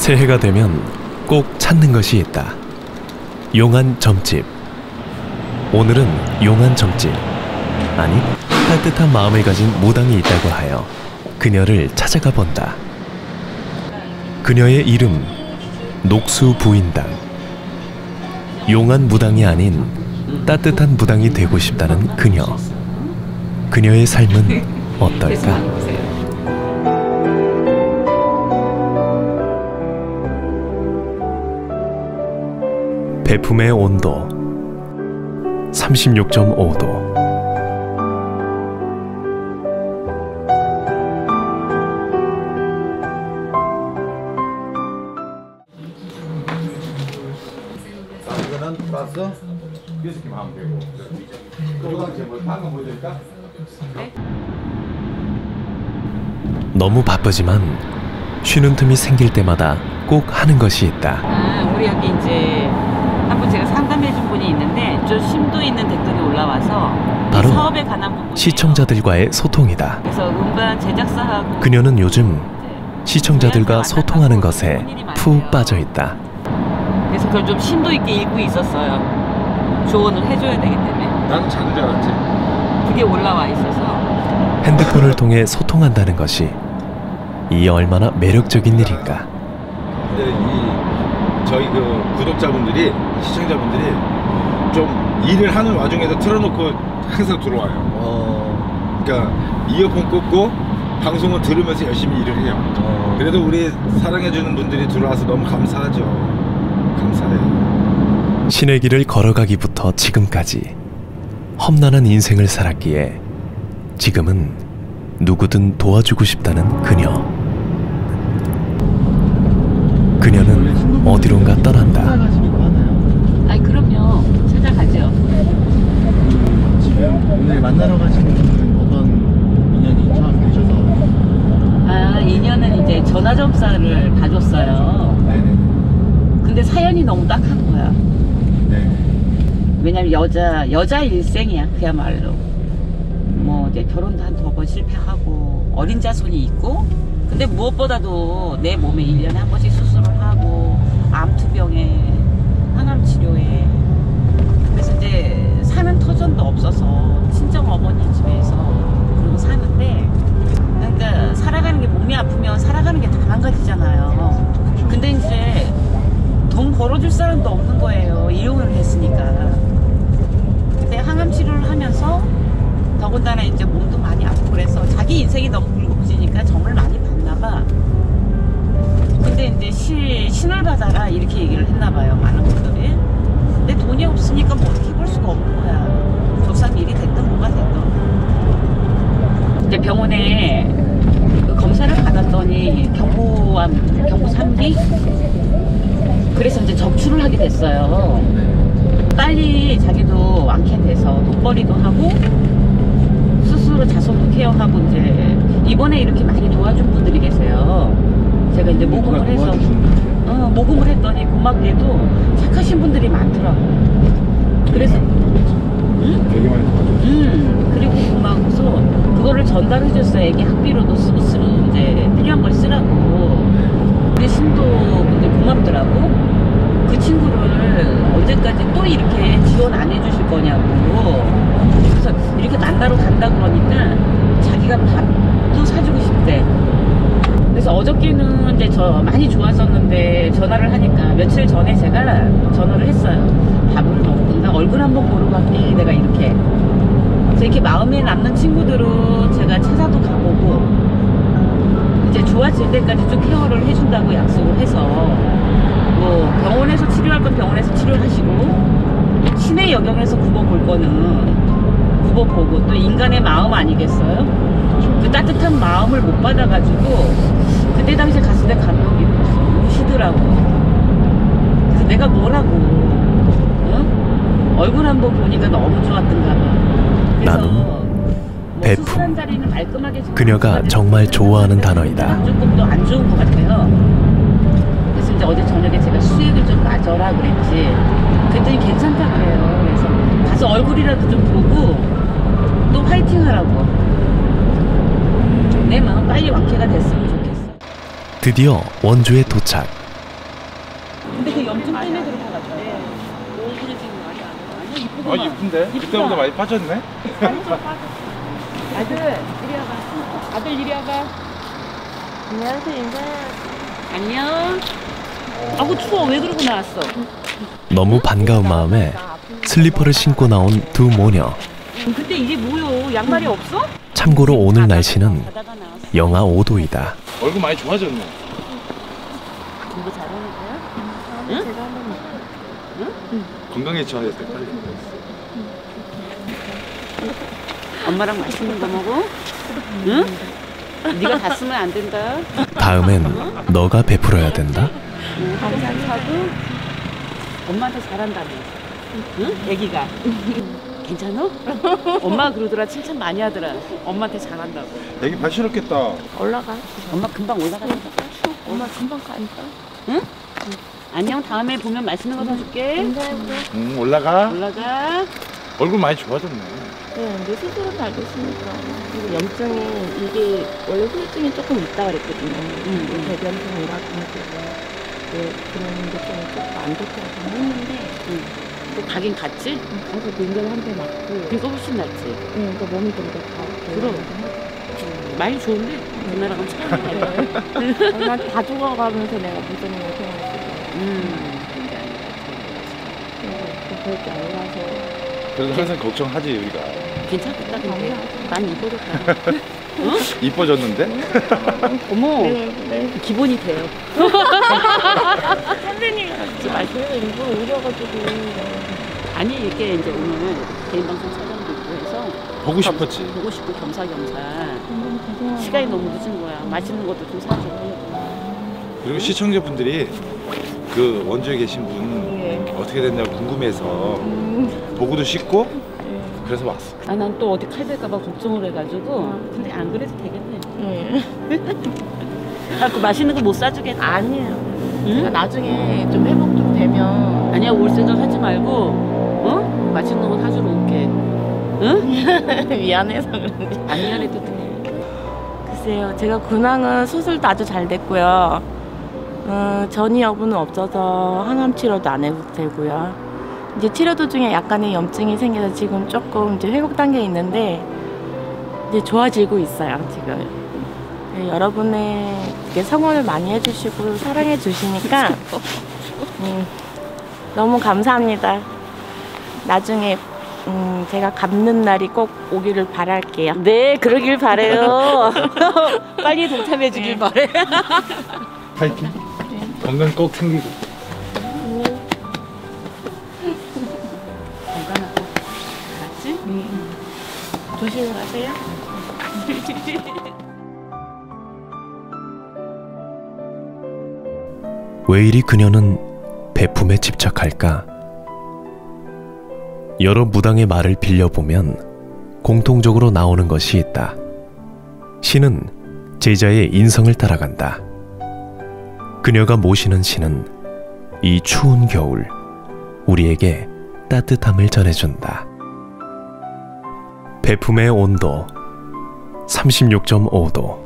새해가 되면 꼭 찾는 것이 있다. 용한 점집. 오늘은 용한 점집, 아니 따뜻한 마음을 가진 무당이 있다고 하여 그녀를 찾아가 본다. 그녀의 이름 녹수 부인당. 용한 무당이 아닌 따뜻한 무당이 되고 싶다는 그녀. 그녀의 삶은 어떨까? 배품의 온도 36.5도. 너무 바쁘지만 쉬는 tum이 생길 때마다 꼭 하는 것이 있다. 우리 여기 이제 한번 제가 상담해준 분이 있는데 좀 심도 있는 댓글이 올라와서 바로 사업에 관한 부분이에요. 시청자들과의 소통이다. 그래서 음반 제작사하고 그녀는 요즘 시청자들과 소통하는 것에 푹 빠져 있다. 그래서 그걸 좀 심도 있게 읽고 있었어요. 조언을 해줘야 되기 때문에. 나는 자는 줄 알았지. 그게 올라와 있어서 핸드폰을 통해 소통한다는 것이 이 얼마나 매력적인 일인가. 근데 저희 그 구독자분들이, 시청자분들이 좀 일을 하는 와중에도 틀어놓고 항상 들어와요. 그러니까 이어폰 꽂고 방송을 들으면서 열심히 일을 해요. 그래도 우리 사랑해주는 분들이 들어와서 너무 감사하죠. 감사해요. 신의 길을 걸어가기부터 지금까지 험난한 인생을 살았기에 지금은 누구든 도와주고 싶다는 그녀. 그녀는 어디론가 떠난다. 아니 그럼요. 찾아가죠. 지금 오늘 만나러 가시는 분은 어떤 인연이 처음 되셔서? 인연은 이제 전화점사를 봐줬어요. 네네. 근데 사연이 너무 딱한 거야. 네. 왜냐면 여자 일생이야 그야말로. 뭐 이제 결혼도 한 2번 실패하고 어린 자손이 있고, 근데 무엇보다도 내 몸에 1년에 한 번씩 수술을 하고 암투병에 항암 치료에, 그래서 이제 사는 터전도 없어서 친정 어머니 집에서 그러고 사는데, 그러니까 살아가는 게, 몸이 아프면 살아가는 게 다 망가지잖아요. 근데 이제 돈 벌어줄 사람도 없는 거예요. 이혼을 했으니까. 근데 항암 치료를 하면서 더군다나 이제 몸도 많이 아프고 그래서 자기 인생이 너무 굴곡지니까 정을 많이 받나 봐. 근데 이제 신을 받아라 이렇게 얘기를 했나 봐요, 많은 분들이. 근데 돈이 없으니까 뭐 어떻게 해볼 수가 없는 거야. 조상 일이 됐든 뭐가 됐든. 이제 병원에 검사를 받았더니 경부 3기? 그래서 이제 적출을 하게 됐어요. 빨리 자기도 완쾌 돼서 돈벌이도 하고 스스로 자손도 케어하고, 이제 이번에 이렇게 많이 도와준 분들이 계세요. 제가 이제 모금을 해서 모금을 했더니 고맙게도 착하신 분들이 많더라고. 그래서 되게 많이 도와줬어요. 그리고 고마워서 그거를 전달해줬어요. 애기 학비로도 쓰고 이제 필요한 걸 쓰라고. 우리 신도분들 고맙더라고. 그 친구를 언제까지 또 이렇게 지원 안 해주실 거냐고. 그래서 이렇게 만나러 간다 그러니까 자기가 밥도 사주고 싶대. 그래서 어저께는 이제 저 많이 좋았었는데 전화를 하니까, 며칠 전에 제가 전화를 했어요. 밥을 먹든가 얼굴 한번 보러 갈게, 내가 이렇게. 그래서 이렇게 마음에 남는 친구들은 제가 찾아도 가보고, 이제 좋아질 때까지 좀 케어를 해준다고 약속을 해서, 뭐 병원에서 치료할 건 병원에서 치료하시고, 신의 영역에서 굽어 볼 거는 굽어 보고, 또 인간의 마음 아니겠어요? 그 따뜻한 마음을 못 받아가지고 그때 당시에 갔을 때 감명 깊었어. 우시더라고. 그래서 내가 뭐라고, 응? 얼굴 한번 보니까 너무 좋았던가 봐. 나눔, 배품. 그녀가 정말 좋아하는 단어이다. 조금 더 안 좋은 것 같아요. 그래서 이제 어제 저녁에 제가 수액을 좀 놔줘라 그랬지. 그랬더니 괜찮다 그래요. 그래서 가서 얼굴이라도 좀 보고 또 화이팅 하라고. 내 마음 빨리 완쾌가 됐으면 좋겠어. 드디어 원주에 도착. 염증 때문에 그런 것 같아. 얼굴이 지금 말이 안 돼. 아니야, 이쁘구만. 이쁜데? 그때보다 많이 빠졌네? 아들, 이리 와봐. 아들, 이리 와봐. 안녕하세요, 인사. 안녕. 아구 추워. 왜 그러고 나왔어? 너무 반가운 마음에 슬리퍼를 신고 나온 두 모녀. 근데 이게 뭐요? 양말이 없어? 참고로 오늘 날씨는 바다가 나왔어. 영하 5도이다. 얼굴 많이 좋아졌네. 공부 잘하는 거야? 응? 제가 한번 건강해져야 돼, 빨리. 엄마랑 맛있는 거 먹어? 응? 네가 다 쓰면 안 된다. 다음엔 너가 베풀어야 된다. 항상 사고 엄마한테 잘한다며. 응? 애기가. 괜찮아? 엄마가 그러더라. 칭찬 많이 하더라. 엄마한테 잘한다고. 애기 발 시렵겠다. 올라가. 엄마 금방 올라가니까. 엄마 금방 가니까. 응? 안녕. 다음에 보면 맛있는 거 사줄게. 인사해줘. 올라가. 올라가. 얼굴 많이 좋아졌네. 네, 근데 수술은 잘 됐으니까. 그리고 염증이 이게 원래 후유증이 조금 있다 그랬거든요. 대변증이라 그런 게 조금 안 좋다고 했는데. 또 가긴 갔지? 가서 냉전 한 대 맞고. 그거 훨씬 낫지. 그러니까 몸이 좀 더 다. 그럼. 많이 좋은데? 그 나라가 처음이야. 난다 죽어가면서 내가 무슨 생활했어. 그렇게 안 가서. 그래도 항상 걱정하지, 우리가. 괜찮겠다, 근데. 난 이뻐졌다. 이뻐졌는데? 어머, 네. 기본이 돼요. 선생님이 같이 말씀해서 일부러 오셔가지고. 아니, 이게 이제 오늘 개인 방송 촬영도 있고 해서. 보고 싶었지. 보고 싶고 겸사겸사. 너무 고생하고. 시간이 너무 늦은 거야. 맛있는 것도 좀 사주고. 그리고 시청자분들이 그 원주에 계신 분 예. 어떻게 됐냐고 궁금해서 보고도 싶고 그래서 왔어. 아, 난 또 어디 칼될까봐 걱정을 해가지고. 근데 안 그래도 되겠네. 아, 그 맛있는 거 못 사주겠다. 아니에요. 응? 제가 나중에 좀 회복 좀 되면. 아니야, 올 생각 하지 말고, 어? 맛있는 거 사주러 올게. 응? 미안해서 그런지. 안 미안해도 돼. 글쎄요, 제가 근황은 수술도 아주 잘 됐고요. 전이 여부는 없어서 항암 치료도 안 해도 되고요. 이제 치료 도중에 약간의 염증이 생겨서 지금 조금 이제 회복 단계에 있는데 이제 좋아지고 있어요, 지금. 네, 여러분의 이렇게 성원을 많이 해주시고 사랑해 주시니까 너무 감사합니다. 나중에 제가 갚는 날이 꼭 오기를 바랄게요. 네, 그러길 바래요. 빨리 동참해 주길 바래. 파이팅. 건강 꼭 챙기고. 건강하고. 알았지? 조심히 가세요. 왜 이리 그녀는 배품에 집착할까? 여러 무당의 말을 빌려보면 공통적으로 나오는 것이 있다. 신은 제자의 인성을 따라간다. 그녀가 모시는 신은 이 추운 겨울 우리에게 따뜻함을 전해준다. 배품의 온도 36.5도.